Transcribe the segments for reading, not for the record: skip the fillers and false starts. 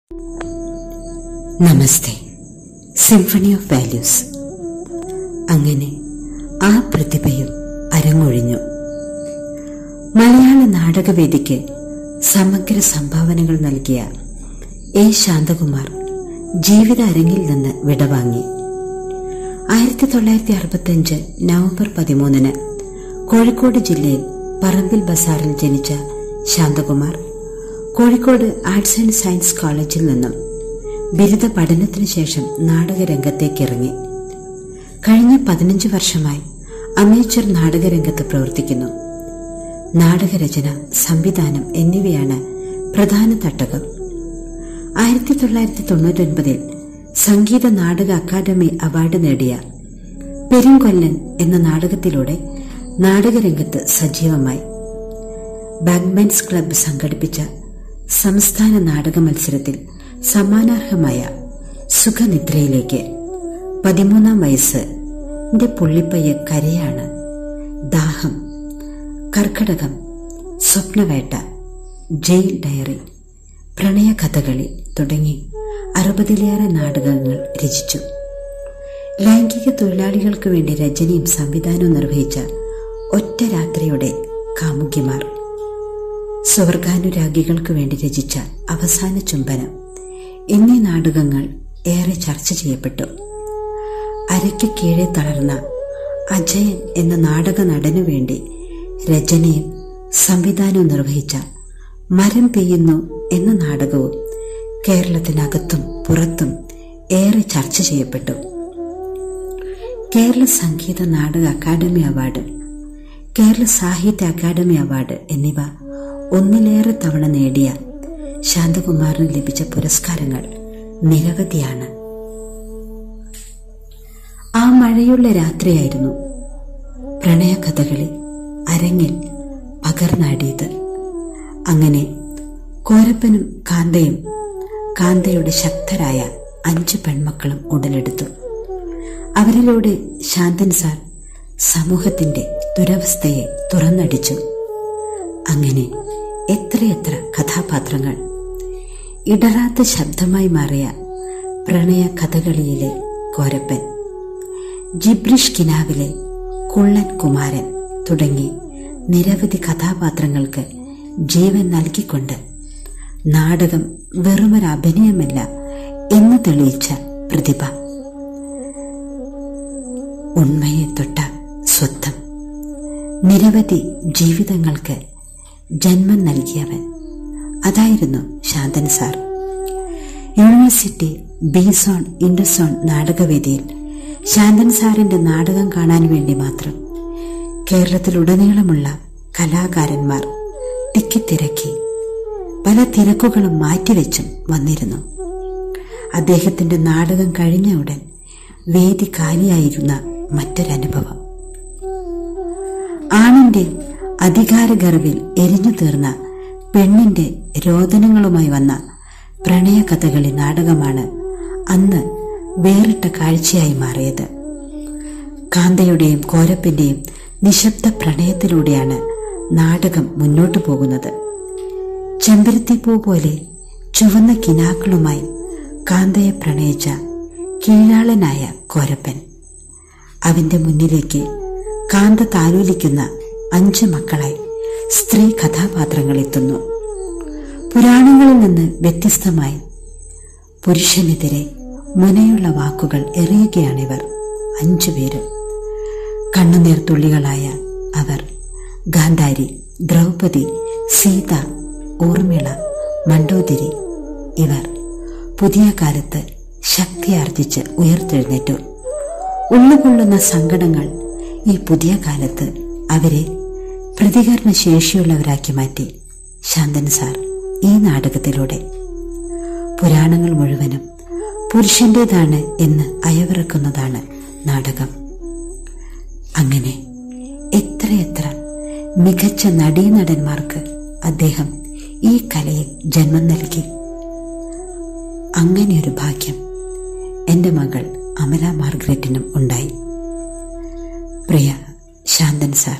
Namaste. Symphony of values. അങ്ങനെ ആ പ്രതിഭയും അരങ്ങൊഴിഞ്ഞു. മലയാള നാടകവേദിക്ക് സമഗ്ര സംഭാവനകൾ നൽകിയ എ. ശാന്തകുമാർ ജീവിത അരങ്ങിൽ നിന്ന് വിടവാങ്ങി. 1965 നവംബർ 13 കോഴിക്കോട് ജില്ലയിൽ പറമ്പിൽ ബസാറിൽ ജനിച്ച Santhakumar Kozhikode arts and science കോളേജിൽ നിന്നും ബിരുദ പഠനത്തിനു ശേഷം നാടകരംഗത്തേക്കിറങ്ങി. കഴിഞ്ഞ 15 വർഷമായി അമേച്ചർ നാടകരംഗത്ത് പ്രവർത്തിക്കുന്നു. നാടകരചന, സംവിധാനം എന്നിവയാണ് പ്രധാന തട്ടകം. 1999 സംഗീത നാടക അക്കാദമി അവാർഡ് നേടിയ പെരുങ്കൊല്ലൻ എന്ന നാടകത്തിലൂടെ നാടകരംഗത്ത് സജീവമായി. ബാങ്ക്മെൻസ് ക്ലബ്ബ് സംഘടിപ്പിച്ച സംസ്ഥാന നാടക മത്സരത്തിൽ സമ്മാനാർഹമായ സുഖനിദ്രയിലേക്ക്, 13-ാം വയസ്സ്, എന്റെ പുള്ളിപ്പയ്യ കരയാണ്, ദാഹം, കർക്കടകം, സ്വപ്നവേട്ട, ജയിൽ ഡയറി, പ്രണയകഥകളി തുടങ്ങി 60-ലേറെ നാടകങ്ങൾ രചിച്ചു. ലൈംഗിക തൊഴിലാളികൾക്ക് വേണ്ടി രചനയും സംവിധാനവും നിർവഹിച്ച ഒറ്റ രാത്രിയുടെ കാമുകിമാർ, സ്വർഗാനുരാഗികൾക്ക് വേണ്ടി രചിച്ച അവസാന ചുംബനം എന്നീ നാടകങ്ങൾ ഏറെ ചർച്ച ചെയ്യപ്പെട്ടു. അരയ്ക്ക് കീഴെ തളർന്ന അജയൻ എന്ന നാടക നടനു വേണ്ടി രചനയും സംവിധാനവും നിർവഹിച്ച മരം പെയ്യുന്നു എന്ന നാടകവും കേരളത്തിനകത്തും പുറത്തും ഏറെ ചർച്ച ചെയ്യപ്പെട്ടു. കേരള സംഗീത നാടക അക്കാദമി അവാർഡ്, കേരള സാഹിത്യ അക്കാദമി അവാർഡ് എന്നിവ ഒന്നിലേറെ തവണ നേടിയ ശാന്തകുമാറിന് ലഭിച്ച പുരസ്കാരങ്ങൾ നിരവധിയാണ്. ആ മഴയുള്ള രാത്രിയായിരുന്നു പ്രണയകഥകളി അരങ്ങിൽ പകർന്നാടിയത്. അങ്ങനെ കോരപ്പനും കാന്തയും കാന്തയുടെ ശക്തരായ 5 പെൺമക്കളും ഉടലെടുത്തു. അവരിലൂടെ ശാന്തൻ സാർ സമൂഹത്തിന്റെ ദുരവസ്ഥയെ തുറന്നടിച്ചു. അങ്ങനെ എത്രയെത്ര കഥാപാത്രങ്ങൾ. ഇടറാത്ത ശബ്ദമായി മാറിയ പ്രണയ കഥകളിയിലെ കോരപ്പൻ, ജിബ്രിഷ് കിനാവിലെ കുള്ളൻ കുമാരൻ തുടങ്ങി നിരവധി കഥാപാത്രങ്ങൾക്ക് ജീവൻ നൽകിക്കൊണ്ട് നാടകം വെറുമൊരു അഭിനയമല്ല എന്ന് തെളിയിച്ച പ്രതിഭ. ഉണ്മയെ തൊട്ട സ്വത്വം, നിരവധി ജീവിതങ്ങൾക്ക് ജന്മം നൽകിയവൻ, അതായിരുന്നു Santhan sir. University B zone interzone നാടകവേദിയിൽ ശാന്തൻ സാറിന്റെ നാടകം കാണാൻ വേണ്ടി മാത്രം കേരളത്തിലുടനീളമുള്ള കലാകാരന്മാർ തിക്കിത്തിരക്കി പല തിരക്കുകളും മാറ്റിവെച്ചും വന്നിരുന്നു. അദ്ദേഹത്തിന്റെ നാടകം കഴിഞ്ഞ ഉടൻ വേദി കാലിയായിരുന്ന മറ്റൊരനുഭവം. ആണിന്റെ അധികാരഗർവിൽ എരിഞ്ഞു തീർന്ന പെണ്ണിന്റെ രോദനങ്ങളുമായി വന്ന പ്രണയകഥകളി നാടകമാണ് അന്ന് വേറിട്ട കാഴ്ചയായി മാറിയത്. കാന്തയുടെയും കോരപ്പന്റെയും നിശബ്ദ പ്രണയത്തിലൂടെയാണ് നാടകം മുന്നോട്ടു പോകുന്നത്. ചെമ്പരത്തിപ്പൂ പോലെ ചുവന്ന കിനാക്കളുമായി കാന്തയെ പ്രണയിച്ച കീഴാളനായ കോരപ്പൻ, അവന്റെ മുന്നിലേക്ക് കാന്ത താലോലിക്കുന്ന 5 മക്കളായി സ്ത്രീ കഥാപാത്രങ്ങൾ എത്തുന്നു. പുരാണങ്ങളിൽ നിന്ന് വ്യത്യസ്തമായി പുരുഷനെതിരെ മുനയുള്ള വാക്കുകൾ എറിയുകയാണിവർ 5 പേരും. കണ്ണുനീർത്തുള്ളികളായ അവർ ഗാന്ധാരി, ദ്രൗപദി, സീത, ഊർമിള, മണ്ഡോദരി, ഇവർ പുതിയ കാലത്ത് ശക്തിയാർജിച്ച് ഉയർത്തെഴുന്നേറ്റു. ഉള്ളുകൊള്ളുന്ന സങ്കടങ്ങൾ ഈ പുതിയ കാലത്ത് അവരെ പ്രതികരണ ശേഷിയുള്ളവരാക്കി മാറ്റി ശാന്തൻ സാർ ഈ നാടകത്തിലൂടെ. പുരാണങ്ങൾ മുഴുവനും പുരുഷന്റേതാണ് എന്ന് അയവിറക്കുന്നതാണ് നാടകം. അങ്ങനെ എത്രയെത്ര മികച്ച നടീനടന്മാർക്ക് അദ്ദേഹം ഈ കലയിൽ ജന്മം നൽകി. അങ്ങനെയൊരു ഭാഗ്യം എന്റെ മകൾ അമല മാർഗ്രറ്റിനും ഉണ്ടായി. പ്രിയ ശാന്തൻ സാർ,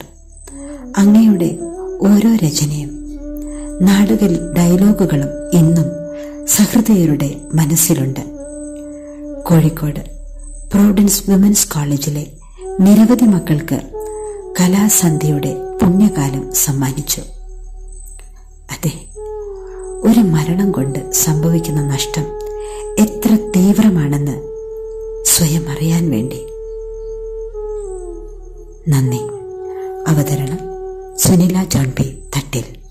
അങ്ങയുടെ ഓരോ രചനയും നാടക ഡയലോഗുകളും ഇന്നും സഹൃദയരുടെ മനസ്സിലുണ്ട്. കോഴിക്കോട് പ്രൊവിഡൻസ് വിമൻസ് കോളേജിലെ നിരവധി മക്കൾക്ക് കലാസന്ധ്യയുടെ പുണ്യകാലം സമ്മാനിച്ചു. അതെ, ഒരു മരണം കൊണ്ട് സംഭവിക്കുന്ന നഷ്ടം എത്ര തീവ്രമാണെന്ന് സ്വയം അറിയാൻ വേണ്ടി. നന്ദി. അവതരണം സുനില ജോൺ പി തട്ടിൽ.